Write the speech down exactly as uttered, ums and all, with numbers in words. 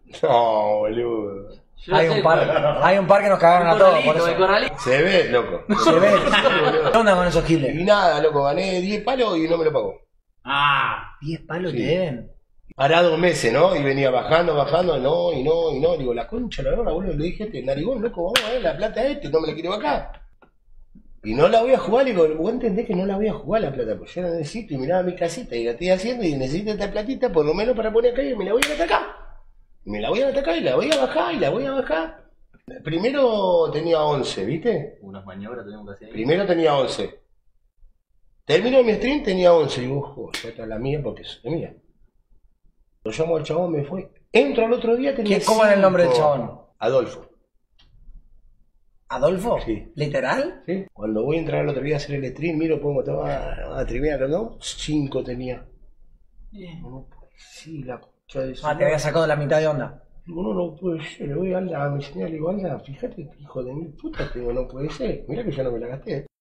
No, boludo. Yo Hay sé, un par, pero- hay un par que nos cagaron El a todos por corralito, el eso. corralito. Se ve, loco. Se ve. ¿Qué onda con esos giles? Y nada, loco, gané diez palos y no me lo pagó. Ah, diez palos Sí. te deben. Hará dos meses, ¿no? Y venía bajando, bajando, no, y no, y no. Digo, la concha, la verdad, boludo. Le dije, este narigón, loco, vamos a ver la plata este, no me la quiero acá. Y no la voy a jugar, le digo, vos entendés que no la voy a jugar la plata, pues yo la necesito, y miraba mi casita y la estoy haciendo y necesito esta platita por lo menos para poner acá y me la voy a atacar. Y me la voy a atacar y la voy a bajar y la voy a bajar. Primero tenía once, ¿viste? unas maniobras tenemos que hacer ahí. Primero tenía once. Termino mi stream, tenía once. Y digo, ojo, esta es la mía porque es mía. Lo llamo al chabón, me fue. Entro al otro día, tenía ¿Quién- cómo era el nombre del cinco. chabón? Adolfo. ¿Adolfo? Sí. ¿Literal? ¿Sí? Cuando voy a entrar al otro día a hacer el stream, miro, pongo todo a, a trimear, ¿no? Cinco tenía. No, pues, sí, la concha de su Ah, te había sacado la mitad de onda. Digo, no, no puede ser. Le voy a Alda, a mi señora, le digo, Alda, fíjate que hijo de mi puta, digo, no puede ser. Mira que yo no me la gasté.